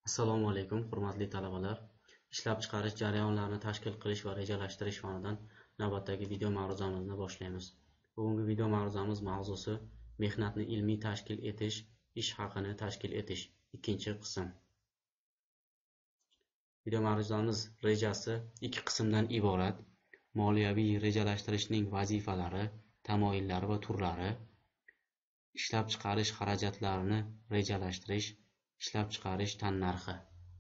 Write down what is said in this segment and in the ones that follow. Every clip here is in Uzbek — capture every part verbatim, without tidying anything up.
Assalomu alaykum, hurmatli talabalar. Ishlab chiqarish jarayonlarini tashkil qilish va rejalashtirish fanidan navbatdagi video ma'ruzamizni boshlaymiz. Bugungi video ma'ruzamiz mavzusi mehnatni ilmiy tashkil etish, ish haqini tashkil etish, ikkinchi qism. Video ma'ruzamiz rejasi ikki qismdan iborat. Moliyaviy rejalashtirishning vazifalari, tamoyillari va turlari, ishlab chiqarish xarajatlarini rejalashtirish, ishlab chiqarish tannarxi.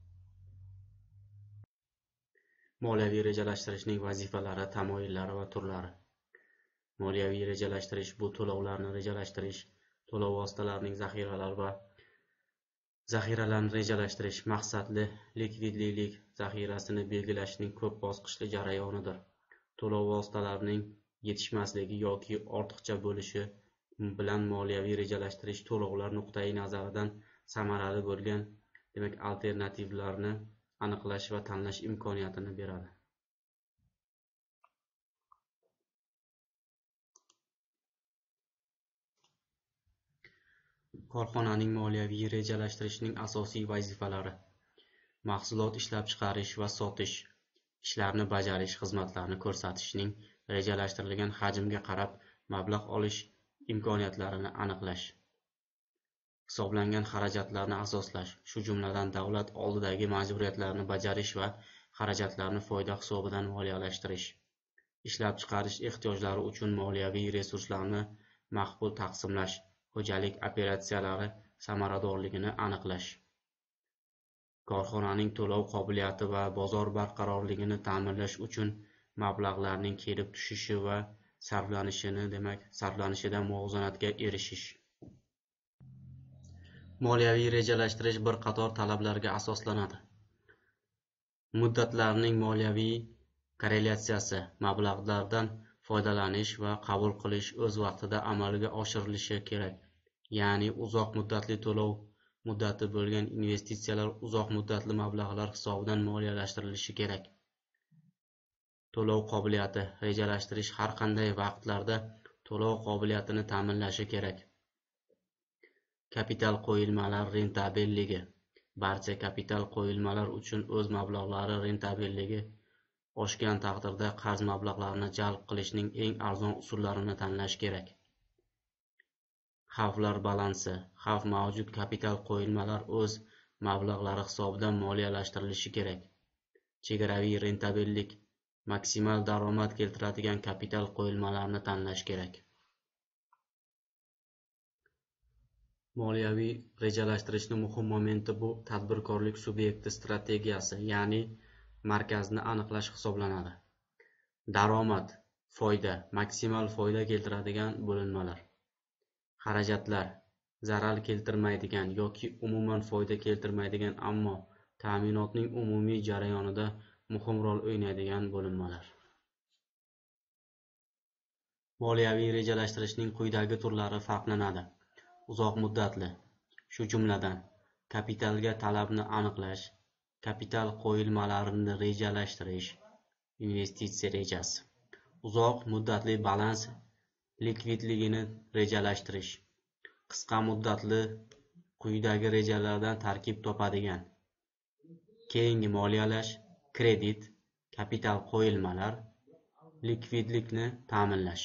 Moliyaviy rejalashtirishning vazifalari, tamoyillari va turlari. Moliyaviy rejalashtirish bu to'lovlarni rejalashtirish, to'lov vositalarining zaxiralari va zaxiralarni rejalashtirish, maqsadli likvidlilik zaxirasini belgilashning ko'p bosqichli jarayonidir. To'lov vositalarining yetishmasligi yoki ortiqcha bo'lishi bilan moliyaviy rejalashtirish to'lovlar nuqtai nazaridan samarali bo'lgan, demak, alternativlarni aniqlash va tanlash imkoniyatini beradi. Korxonaning moliyaviy rejalashtirishning asosiy vazifalari: mahsulot ishlab chiqarish va sotish, ishlarni bajarish, xizmatlarni ko'rsatishning rejalashtirilgan hajmga qarab mablag' olish imkoniyatlarini aniqlash, hisoblangan xarajatlarni asoslash, shu jumladan davlat oldidagi majburiyatlarni bajarish va xarajatlarni foyda hisobidan moliyalashtirish, ishlab chiqarish ehtiyojlari uchun moliyaviy resurslarni maqbul taqsimlash, xo'jalik operatsiyalari samaradorligini aniqlash, korxonaning to'lov qobiliyati va bozor barqarorligini ta'minlash uchun mablag'larning kelib tushishi va sarflanishini, demak, sarflanishida muvozanatga erishish. Moliyaviy rejalashtirish bir qator talablarga asoslanadi. Muddatlarning moliyaviy korrelyatsiyasi, mablag'lardan foydalanish va qabul qilish o'z vaqtida amalga oshirilishi kerak. Ya'ni uzoq muddatli to'lov muddati bo'lgan investitsiyalar uzoq muddatli mablag'lar hisobidan moliyalashtirilishi kerak. To'lov qobiliyati, rejalashtirish har qanday vaqtlarda to'lov qobiliyatini ta'minlashi kerak. Kapital qo'yilmalar rentabelligi. Barcha kapital qo'yilmalar uchun o'z mablag'lari rentabelligi oshgan taqdirda qarz mablag'larini jalb qilishning eng arzon usullarini tanlash kerak. Xavflar balansi. Xavf mavjud kapital qo'yilmalar o'z mablag'lari hisobidan moliyalashtirilishi kerak. Chegaraviy rentabellik. Maksimal daromad keltiradigan kapital qo'yilmalarni tanlash kerak. Moliyaviy rejalashtirishning muhim momenti bu tadbirkorlik subyekti strategiyasi, ya'ni markazni aniqlash hisoblanadi. Daromad, foyda, maksimal foyda keltiradigan bo'linmalar. Xarajatlar, zarar keltirmaydigan yoki umuman foyda keltirmaydigan, ammo ta'minotning umumiy jarayonida muhim rol o'ynaydigan bo'linmalar. Moliyaviy rejalashtirishning quyidagi turlari farqlanadi. Uzoq muddatli, shu jumladan kapitalga talabni aniqlash, kapital qo'yilmalarini rejalashtirish, investitsiya rejasi. Uzoq muddatli balans likvidligini rejalashtirish. Qisqa muddatli quyidagi rejalardan tarkib topadigan: keyingi moliyalash, kredit, kapital qo'yilmalar, likvidlikni ta'minlash.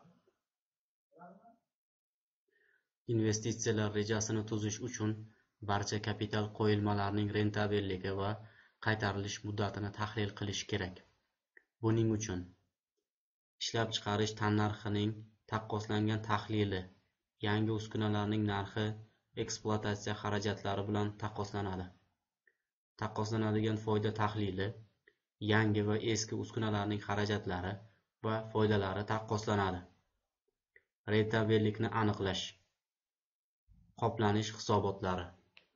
Investitsiyalar rejasini tuzish uchun barcha kapital qo'yilmalarining rentabelligi va qaytarilish muddatini tahlil qilish kerak. Buning uchun ishlab chiqarish tannarxining taqqoslangan tahlili, yangi uskunalarning narxi ekspluatatsiya xarajatlari bilan taqqoslanadi. Taqqoslanadigan foyda tahlili, yangi va eski uskunalarning xarajatlari va foydalari taqqoslanadi. Rentabellikni aniqlash, qoplanish hisobotlari.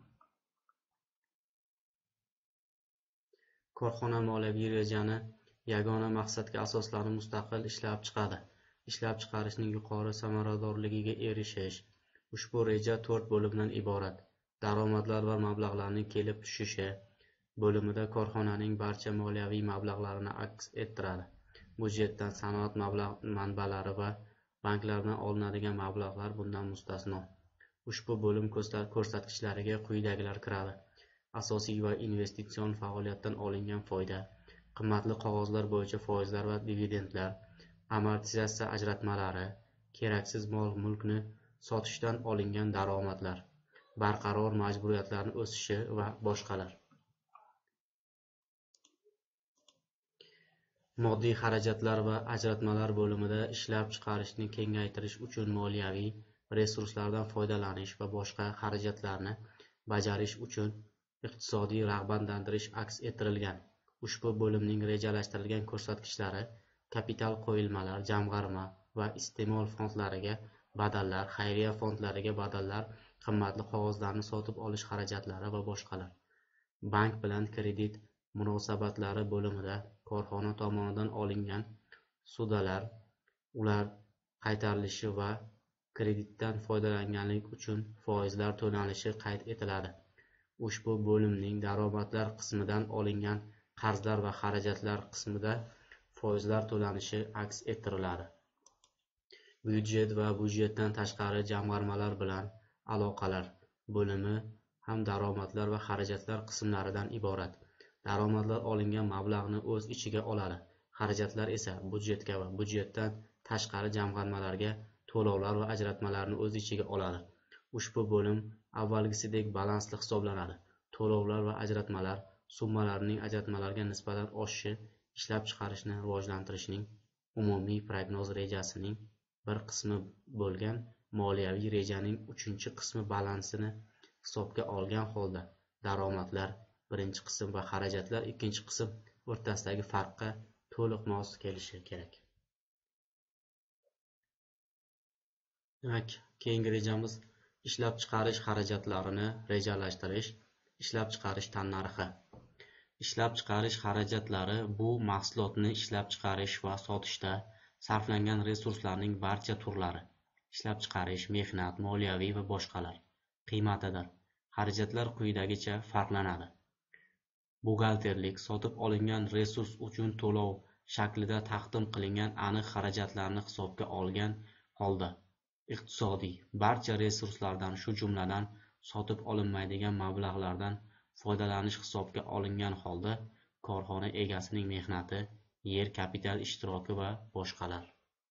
Korxona moliyaviy rejani yagona maqsadga asoslanib mustaqil ishlab chiqadi. Ishlab chiqarishning yuqori samaradorligiga erishish. Ushbu reja to'rt bo'limdan iborat. Daromadlar va mablag'larning kelib tushishi bo'limida korxonaning barcha moliyaviy mablag'larini aks ettiradi. Budjetdan, sanoat manbalari va banklardan olinadigan mablag'lar bundan mustasno. Ushbu bo'lim ko'rsatkichlariga quyidagilar kiradi. asosiy va investitsion faoliyatdan olingan foyda, qimmatli qog'ozlar bo'yicha foizlar va dividendlar, amortizatsiya ajratmalari, keraksiz mol-mulkni sotishdan olingan daromadlar, barqaror majburiyatlarning o'sishi va boshqalar. Moddiy xarajatlar va ajratmalar bo'limida ishlab chiqarishni kengaytirish uchun moliyaviy resurslardan foydalanish va boshqa xarajatlarni bajarish uchun iqtisodiy rag'batlantirish aks ettirilgan. Ushbu bo'limning rejalashtirilgan ko'rsatkichlari kapital qo'yilmalar, jamg'arma va iste'mol fondlariga badallar, xayriya fondlariga badallar, qimmatli qog'ozlarni sotib olish xarajatlari va boshqalar. Bank bilan kredit munosabatlari bo'limida korxona tomonidan olingan ssudalar, ular qaytarilishi va kreditdan foydalanganlik uchun foizlar to'lanishi qayd etiladi. Ushbu bo'limning daromadlar qismidan olingan qarzlar va xarajatlar qismida foizlar to'lanishi aks ettiriladi. Byudjet va byudjetdan tashqari jamg'armalar bilan aloqalar bo'limi ham daromadlar va xarajatlar qismlaridan iborat. Daromadlar olingan mablag'ni o'z ichiga oladi, xarajatlar esa byudjetga va byudjetdan tashqari jamg'armalarga to'lovlar va ajratmalarni o'z ichiga oladi. Ushbu bo'lim avvalgisidek balansli hisoblanadi. To'lovlar va ajratmalar summalarining ajratmalarga nisbatan oshishi ishlab chiqarishni rivojlantirishning umumiy prognoz rejasining bir qismi bo'lgan moliyaviy rejaning uchinchi qismi balansini hisobga olgan holda daromadlar birinchi qism va xarajatlar ikkinchi qism o'rtasidagi farqqa to'liq mos kelishi kerak. Demak, keyingi rejamiz ishlab chiqarish xarajatlarini rejalashtirish, ishlab chiqarish tannarxi. Ishlab chiqarish xarajatlari bu mahsulotni ishlab chiqarish va sotishda sarflangan resurslarning barcha turlari, ishlab chiqarish, mehnat, moliyaviy va boshqalar qiymatidir. Xarajatlar quyidagicha farqlanadi. Buxgalterlik sotib olingan resurs uchun to'lov shaklida taqdim qilingan aniq xarajatlarni hisobga olgan holda, iqtisodiy barcha resurslardan, shu jumladan sotib olinmaydigan mablag'lardan foydalanish hisobga olingan holda, korxona egasining mehnati, yer kapital ishtiroki va boshqalar.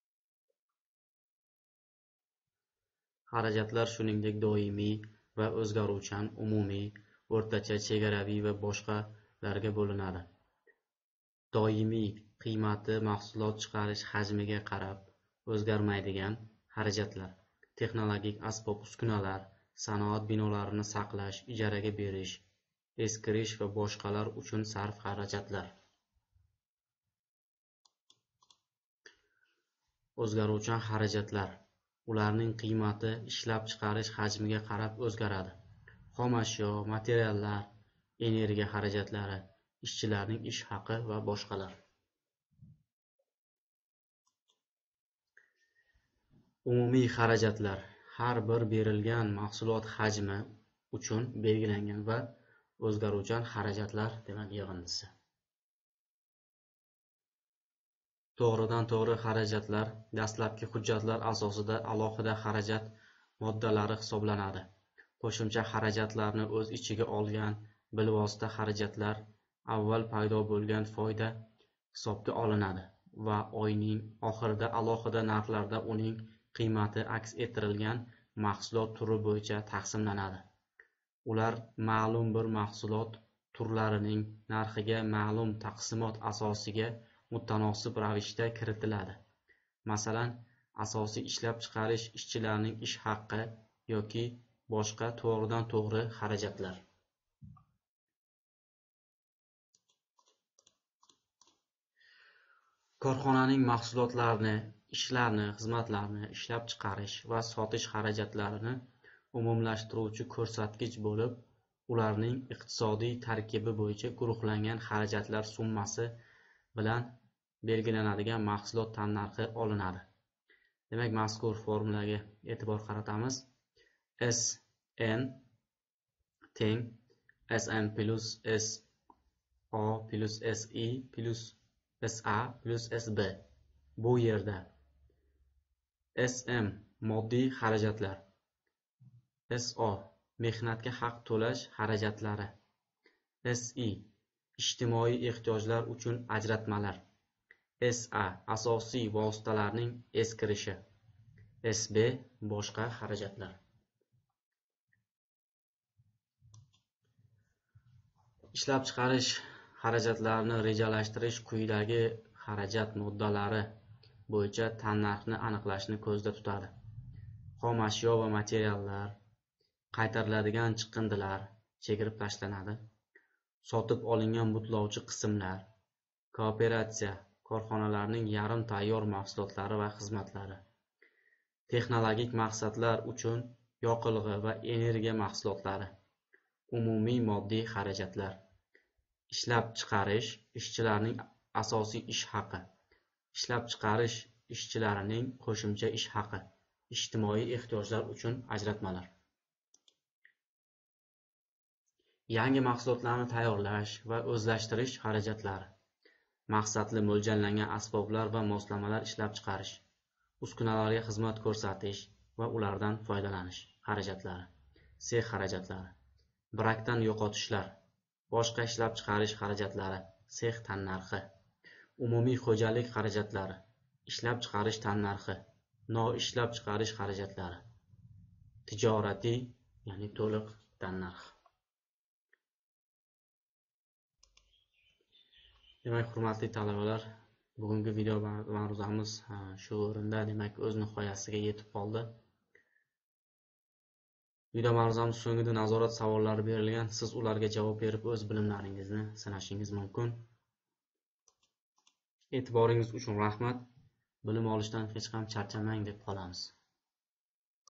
Xarajatlar shuningdek doimiy va o'zgaruvchan, umumiy, o'rtacha, chegaraviy va boshqalarga bo'linadi. Doimiy qiymati mahsulot chiqarish hajmiga qarab o'zgarmaydigan xarajatlar, texnologik asbob-uskunalar, sanoat binolarini saqlash, ijaraga berish, eskirish va boshqalar uchun sarf xarajatlar. O'zgaruvchan xarajatlar, ularning qiymati ishlab chiqarish hajmiga qarab o'zgaradi. Xom ashyo, materiallar, energiya xarajatlari, ishchilarning ish haqi va boshqalar. Umumiy xarajatlar har bir berilgan mahsulot hajmi uchun belgilangan va o'zgaruvchan xarajatlar demak yig'indisi. To'g'ridan to'g'ri xarajatlar dastlabki hujjatlar asosida alohida xarajat moddalari hisoblanadi. Qo'shimcha xarajatlarni o'z ichiga olgan bilvosita xarajatlar avval paydo bo'lgan foyda hisobga olinadi va oyning oxirida alohida narxlarda uning qiymati aks ettirilgan mahsulot turi bo'yicha taqsimlanadi. Ular ma'lum bir mahsulot turlarining narxiga ma'lum taqsimot asosiga mutanosib ravishda kiritiladi. Masalan, asosiy ishlab chiqarish, ishchilarning ish haqi yoki boshqa to'g'ridan to'g'ri xarajatlar. Korxonaning mahsulotlarni, ishlarni, xizmatlarni ishlab chiqarish va sotish xarajatlarini umumlashtiruvchi ko'rsatkich bo'lib, ularning iqtisodiy tarkibi bo'yicha guruhlangan xarajatlar summasi bilan belgilanadigan mahsulot tannarxi olinadi. Demak, mazkur formulaga e'tibor qaratamiz. S N teng S M plus S O plus S I plus S A plus S B. Bu yerda S M moddiy xarajatlar, S O mehnatga haq to'lash xarajatlari, S I ijtimoiy ehtiyojlar uchun ajratmalar. S A asosiy vositalarning eskirishi. S B boshqa xarajatlar. Ishlab chiqarish xarajatlarini rejalashtirish quyidagi xarajat moddalari bo'yicha tannarxni aniqlashni ko'zda tutadi. Xom ashyo va materiallar, qaytariladigan chiqindilar chegirib tashlanadi. Sotib olingan butlovchi qismlar, kooperatsiya korxonalarining yarim tayyor mahsulotlari va xizmatlari, texnologik maqsadlar uchun yoqilg'i va energiya mahsulotlari, umumiy moddiy xarajatlar, ishlab chiqarish ishchilarining asosiy ish haqi, ishlab chiqarish ishchilarining qo'shimcha ish haqi, ijtimoiy ehtiyojlar uchun ajratmalar. Yangi mahsulotlarni tayyorlash va o'zlashtirish xarajatlari, maqsadli mo'ljallangan asboblar va moslamalar ishlab chiqarish, uskunalarga xizmat ko'rsatish va ulardan foydalanish xarajatlari, sex xarajatlari, brakdan yo'qotishlar, boshqa ishlab chiqarish xarajatlari, sex tannarxi, umumiy xo'jalik xarajatlari, ishlab chiqarish tannarxi, noishlab chiqarish xarajatlari, tijoriy, ya'ni to'liq tannarx. Demak, hurmatli talabalar, bugungi video mavzumiz shu o'rinda demak o'z nihoyasiga yetib qoldi. Video mavzumiz so'ngida nazorat savollari berilgan. Siz ularga javob berib o'z bilimlaringizni sinashingiz mumkin. E'tiboringiz uchun rahmat. Bilim olishdan hech ham charchamang deb qolamiz.